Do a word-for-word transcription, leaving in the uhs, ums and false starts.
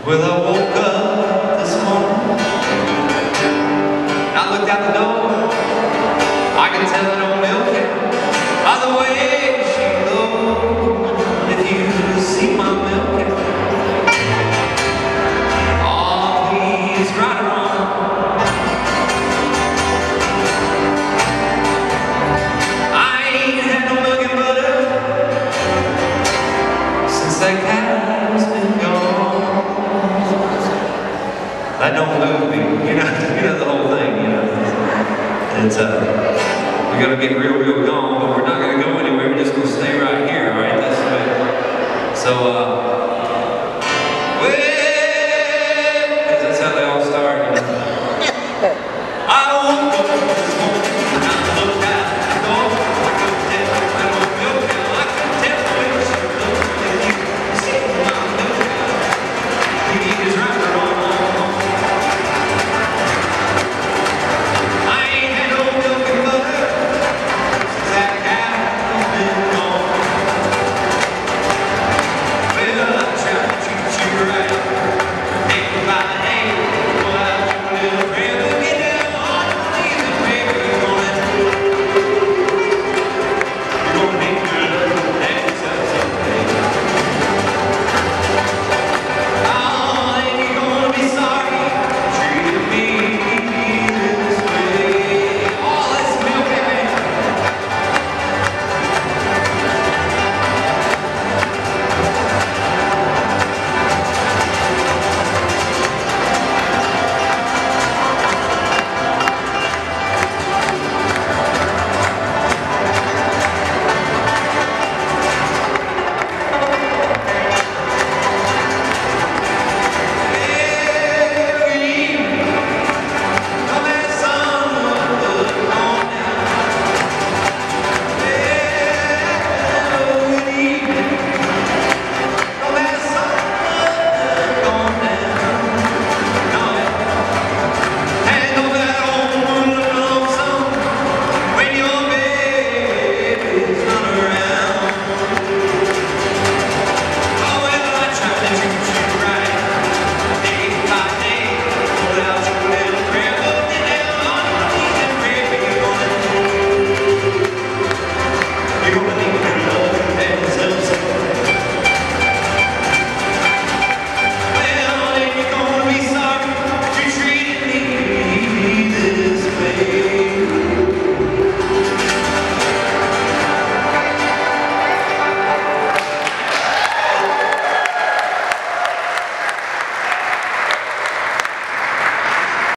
Well, I woke up this morning, I looked out the door, I can tell it on milk by the way she looked. If you see my milk, oh, please ride her on. I ain't had no milk and butter since that cow's been gone. That don't move me, you know, you know the whole thing, you know. It's, uh, we're gonna get real, real gone, but we're not gonna go anywhere, we're just gonna stay right here, alright? That's the way. So, uh,